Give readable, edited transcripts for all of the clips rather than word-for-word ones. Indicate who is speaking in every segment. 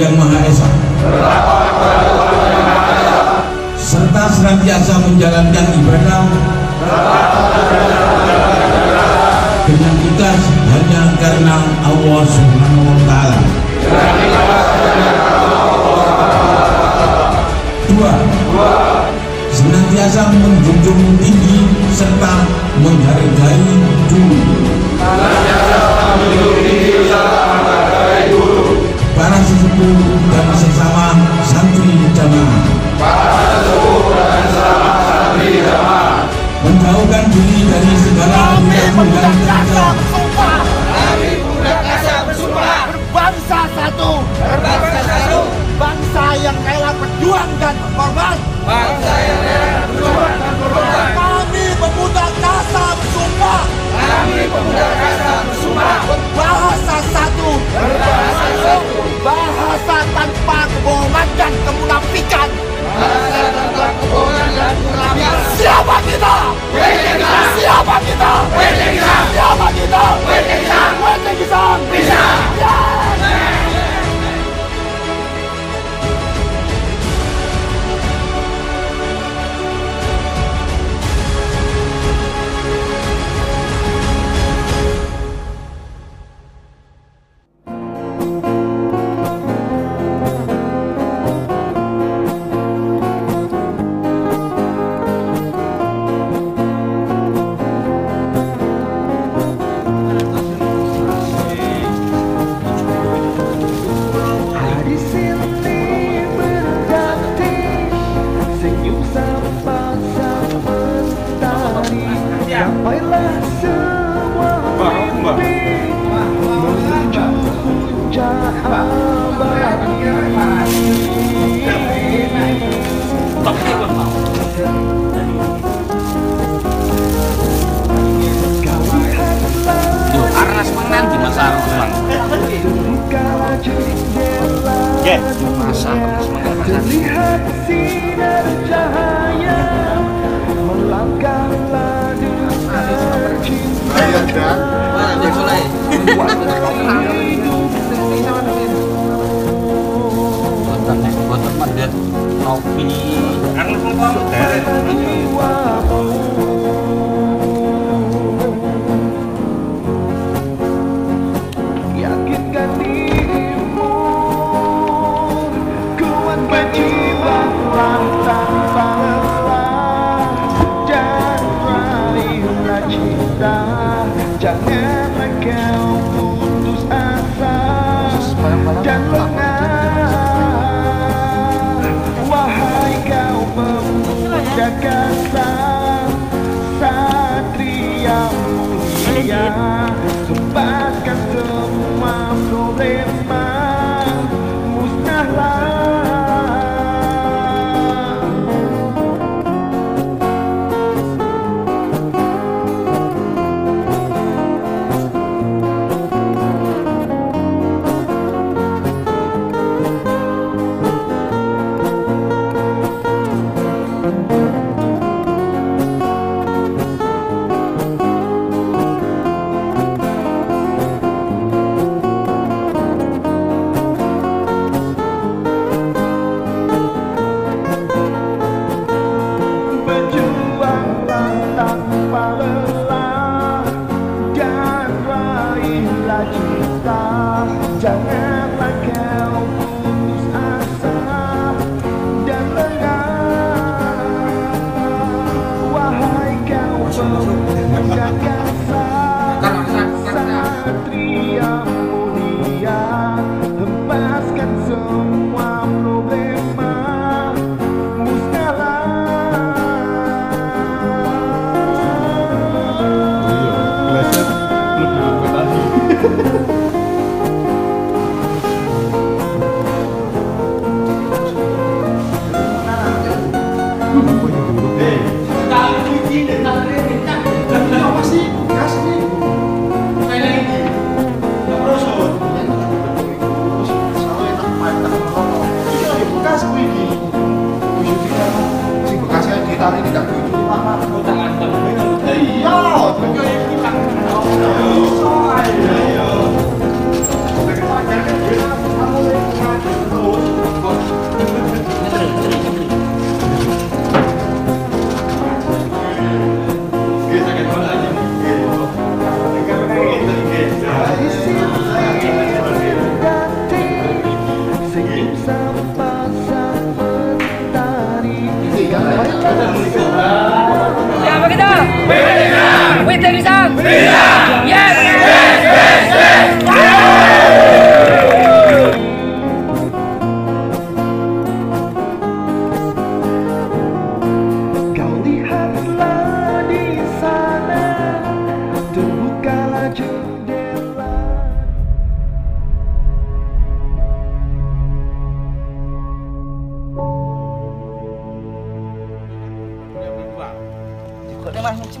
Speaker 1: Yang Maha Esa, serta senantiasa menjalankan ibadah dengan ikhlas hanya karena Allah Subhanahu wa Ta'ala. 2. Senantiasa menjunjung tinggi serta menghargai guru, para sesepuh dan sesama santri jamaah, menjauhkan diri dari segala perilaku dan kata.
Speaker 2: Kami Pemuda Kasar bersumpah berbangsa satu, bangsa yang rela berjuang dan berkorban. Kami Pemuda Kasar bersumpah berbahasa satu, bahasa tanpa kebohongan dan kemunafikan. Siapa kita? Siapa kita? Siapa kita? Bisa.
Speaker 3: Terlihat sinar cahaya melangkahlah dengan cinta. Yakinkan dirimu, kuatkan jiwamu tanpa lelah, dan raihlah cinta. Janganlah kau putus asa dan lengah, wahai kau pemuda kasar, satria mulia. Lepaskan semua problema, musnahlah. Berjuanglah tanpa lelah dan raihlah cinta. Janganlah kau putus asa dan lengah, wahai kau pemuda kasar, satria mulia. Lepaskan semua problema, musnahlah.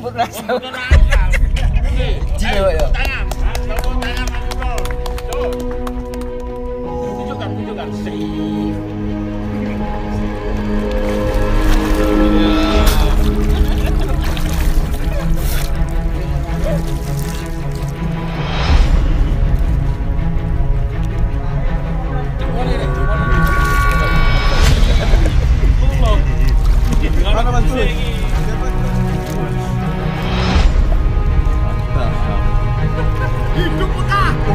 Speaker 4: Lembut rasa.
Speaker 2: Ayo,
Speaker 4: Ayo.
Speaker 2: tangan. Tepuk tangan maju bro. Tuh. Tunjukkan. Sip. Hidup aku.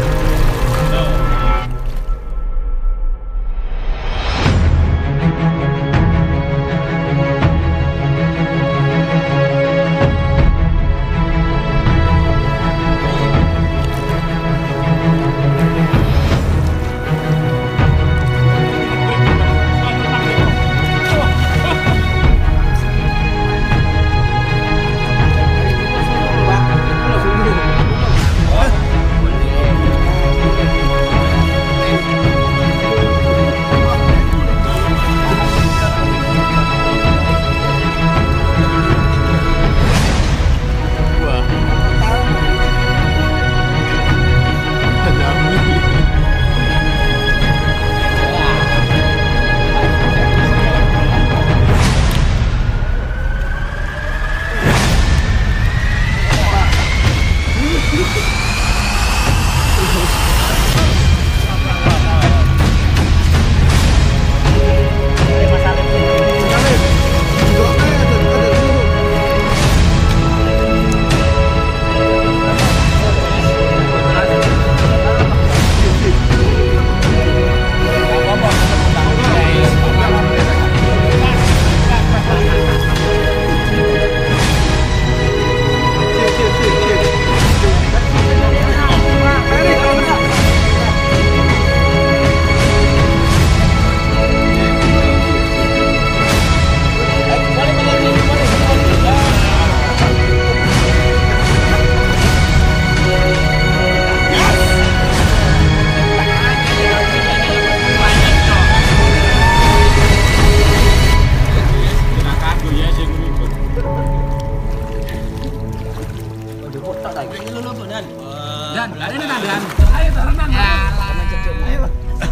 Speaker 4: Dan, lari nih Dan. Ayo berenang. Ya lah. Ayo.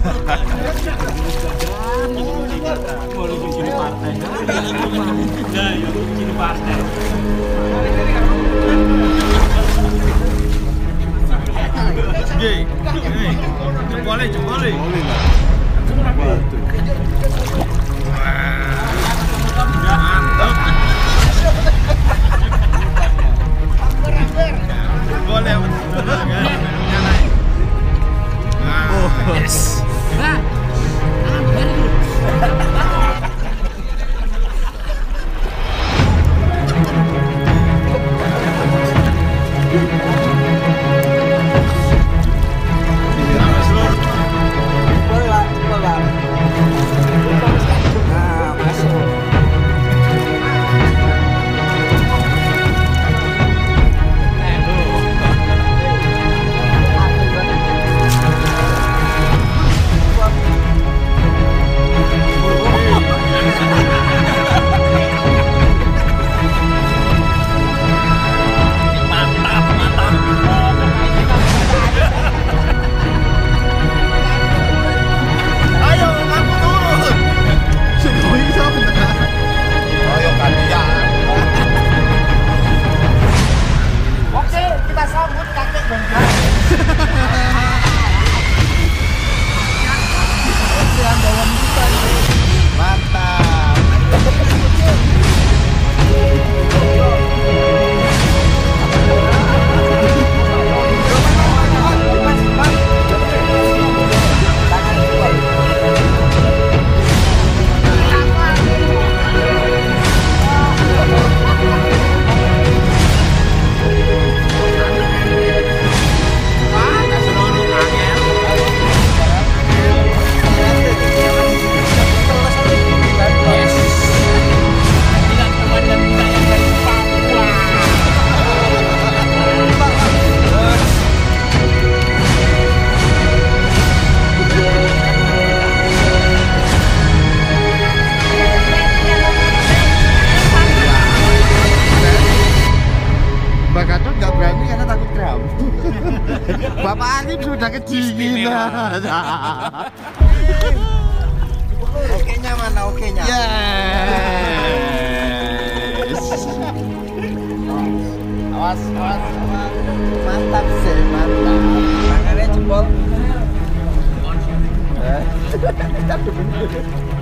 Speaker 4: Mau lu bikin partai. Nah, ya lu bikin partai. Boleh. Yes. Nah, very good.
Speaker 3: ini karena takut kram. Bapak Arif sudah kedinginan.
Speaker 2: Oke-nya mana oke-nya?
Speaker 3: Yes.
Speaker 2: Awas. Mantap sih, mantap. Tangannya jempol.